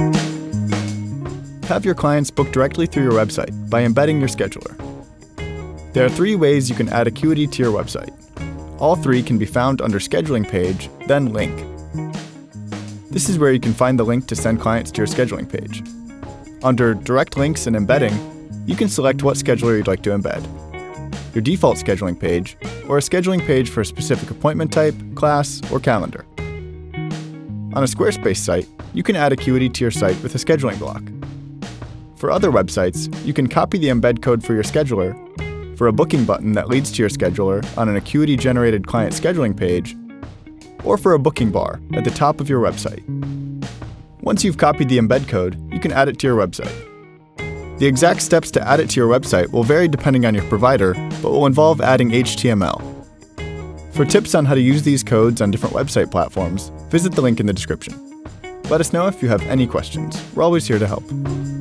Have your clients book directly through your website by embedding your scheduler. There are 3 ways you can add Acuity to your website. All 3 can be found under Scheduling page, then Link. This is where you can find the link to send clients to your scheduling page. Under Direct Links and Embedding, you can select what scheduler you'd like to embed: your default scheduling page, or a scheduling page for a specific appointment type, class, or calendar. On a Squarespace site, you can add Acuity to your site with a scheduling block. For other websites, you can copy the embed code for your scheduler, for a booking button that leads to your scheduler on an Acuity-generated client scheduling page, or for a booking bar at the top of your website. Once you've copied the embed code, you can add it to your website. The exact steps to add it to your website will vary depending on your provider, but will involve adding HTML. For tips on how to use these codes on different website platforms, visit the link in the description. Let us know if you have any questions. We're always here to help.